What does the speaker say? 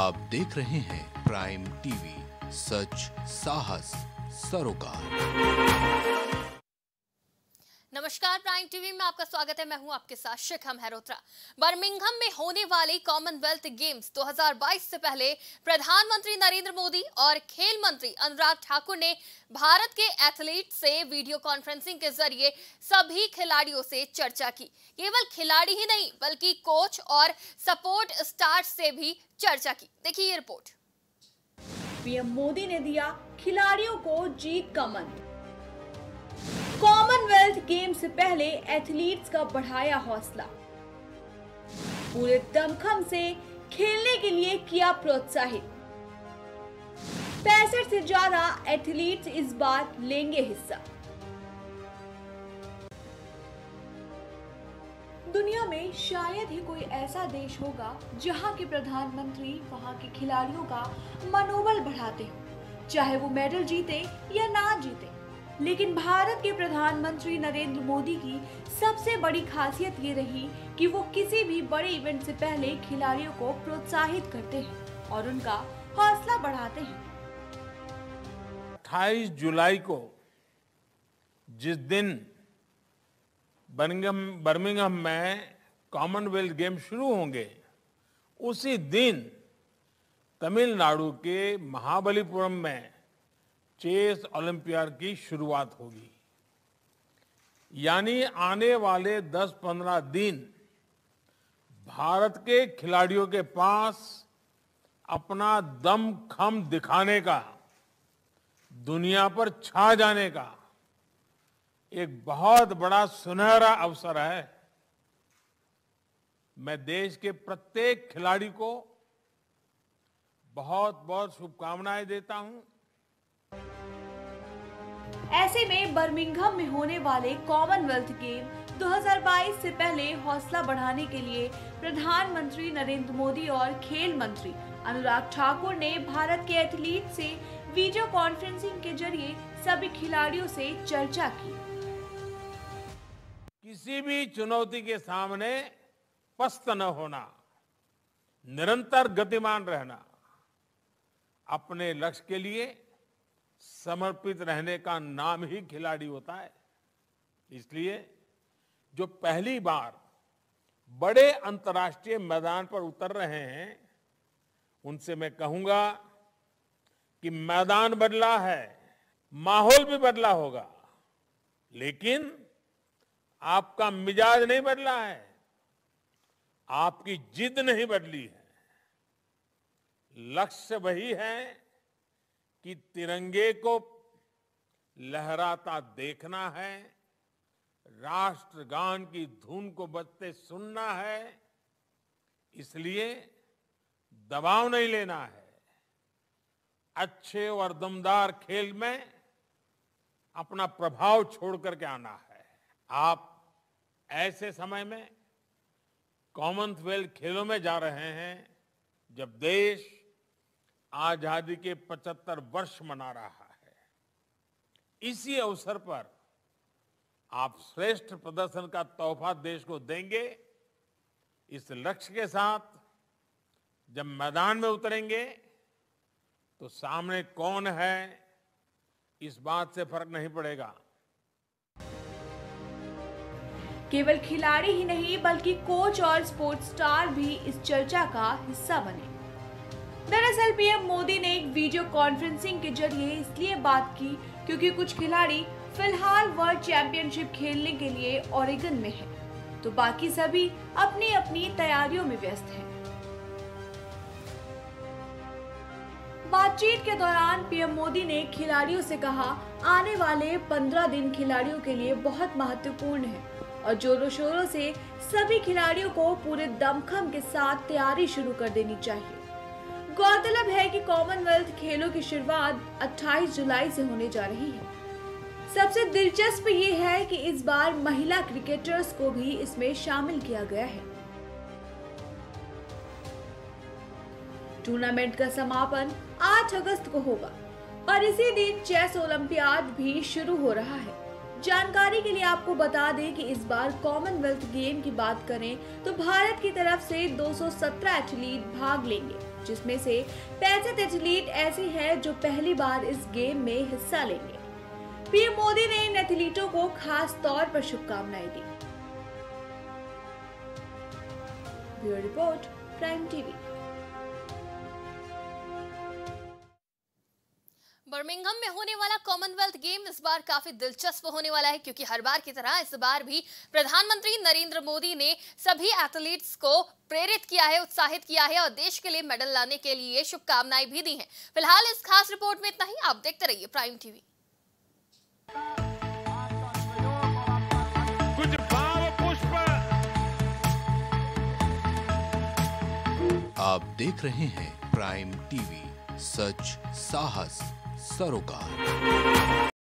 आप देख रहे हैं प्राइम टीवी, सच साहस सरोकार। नमस्कार, प्राइम टीवी में आपका स्वागत है। मैं हूं आपके साथ शिखा मेहरोत्रा। बर्मिंघम में होने वाले कॉमनवेल्थ गेम्स 2022 से पहले प्रधानमंत्री नरेंद्र मोदी और खेल मंत्री अनुराग ठाकुर ने भारत के एथलीट से वीडियो कॉन्फ्रेंसिंग के जरिए सभी खिलाड़ियों से चर्चा की। केवल खिलाड़ी ही नहीं बल्कि कोच और सपोर्ट स्टाफ से भी चर्चा की। देखिए ये रिपोर्ट। पीएम मोदी ने दिया खिलाड़ियों को जीत का मंत्र। कॉमनवेल्थ गेम से पहले एथलीट्स का बढ़ाया हौसला। पूरे दमखम से खेलने के लिए किया प्रोत्साहित। 65 से ज्यादा एथलीट्स इस बार लेंगे हिस्सा। दुनिया में शायद ही कोई ऐसा देश होगा जहां के प्रधानमंत्री वहां के खिलाड़ियों का मनोबल बढ़ाते हो, चाहे वो मेडल जीते या ना जीते। लेकिन भारत के प्रधानमंत्री नरेंद्र मोदी की सबसे बड़ी खासियत ये रही कि वो किसी भी बड़े इवेंट से पहले खिलाड़ियों को प्रोत्साहित करते हैं और उनका हौसला बढ़ाते हैं। 28 जुलाई को जिस दिन बर्मिंघम में कॉमनवेल्थ गेम शुरू होंगे, उसी दिन तमिलनाडु के महाबलीपुरम में चेस ओलंपियाड की शुरुआत होगी। यानी आने वाले 10-15 दिन भारत के खिलाड़ियों के पास अपना दमखम दिखाने का, दुनिया पर छा जाने का एक बहुत बड़ा सुनहरा अवसर है। मैं देश के प्रत्येक खिलाड़ी को बहुत बहुत शुभकामनाएं देता हूं। ऐसे में बर्मिंघम में होने वाले कॉमनवेल्थ गेम 2022 से पहले हौसला बढ़ाने के लिए प्रधानमंत्री नरेंद्र मोदी और खेल मंत्री अनुराग ठाकुर ने भारत के एथलीट से वीडियो कॉन्फ्रेंसिंग के जरिए सभी खिलाड़ियों से चर्चा की। किसी भी चुनौती के सामने पस्त न होना, निरंतर गतिमान रहना, अपने लक्ष्य के लिए समर्पित रहने का नाम ही खिलाड़ी होता है। इसलिए जो पहली बार बड़े अंतर्राष्ट्रीय मैदान पर उतर रहे हैं, उनसे मैं कहूंगा कि मैदान बदला है, माहौल भी बदला होगा, लेकिन आपका मिजाज नहीं बदला है, आपकी जिद नहीं बदली है। लक्ष्य वही है कि तिरंगे को लहराता देखना है, राष्ट्रगान की धुन को बजते सुनना है। इसलिए दबाव नहीं लेना है, अच्छे और दमदार खेल में अपना प्रभाव छोड़ करके आना है। आप ऐसे समय में कॉमनवेल्थ खेलों में जा रहे हैं जब देश आजादी के 75 वर्ष मना रहा है। इसी अवसर पर आप श्रेष्ठ प्रदर्शन का तोहफा देश को देंगे। इस लक्ष्य के साथ जब मैदान में उतरेंगे तो सामने कौन है, इस बात से फर्क नहीं पड़ेगा। केवल खिलाड़ी ही नहीं बल्कि कोच और स्पोर्ट्स स्टार भी इस चर्चा का हिस्सा बने। दरअसल पीएम मोदी ने एक वीडियो कॉन्फ्रेंसिंग के जरिए इसलिए बात की क्योंकि कुछ खिलाड़ी फिलहाल वर्ल्ड चैंपियनशिप खेलने के लिए ओरेगन में हैं, तो बाकी सभी अपनी अपनी तैयारियों में व्यस्त हैं। बातचीत के दौरान पीएम मोदी ने खिलाड़ियों से कहा, आने वाले 15 दिन खिलाड़ियों के लिए बहुत महत्वपूर्ण है और जोरों शोरों से सभी खिलाड़ियों को पूरे दमखम के साथ तैयारी शुरू कर देनी चाहिए। गौरतलब है कि कॉमनवेल्थ खेलों की शुरुआत 28 जुलाई से होने जा रही है। सबसे दिलचस्प ये है कि इस बार महिला क्रिकेटर्स को भी इसमें शामिल किया गया है। टूर्नामेंट का समापन 8 अगस्त को होगा और इसी दिन चेस ओलंपियाड भी शुरू हो रहा है। जानकारी के लिए आपको बता दें कि इस बार कॉमनवेल्थ गेम की बात करें तो भारत की तरफ से 217 एथलीट भाग लेंगे। जिसमें से 65 एथलीट ऐसे हैं जो पहली बार इस गेम में हिस्सा लेंगे। पीएम मोदी ने इन एथलीटों को खास तौर पर शुभकामनाएं दी। Bureau report, prime TV. Birmingham में होने वाला कॉमनवेल्थ गेम इस बार काफी दिलचस्प होने वाला है, क्योंकि हर बार की तरह इस बार भी प्रधानमंत्री नरेंद्र मोदी ने सभी एथलीट्स को प्रेरित किया है, उत्साहित किया है और देश के लिए मेडल लाने के लिए शुभकामनाएं भी दी हैं। फिलहाल इस खास रिपोर्ट में इतना ही। आप देखते रहिए प्राइम टीवी। कुछ भाव पुष्प। आप देख रहे हैं प्राइम टीवी, सच साहस सरोकार।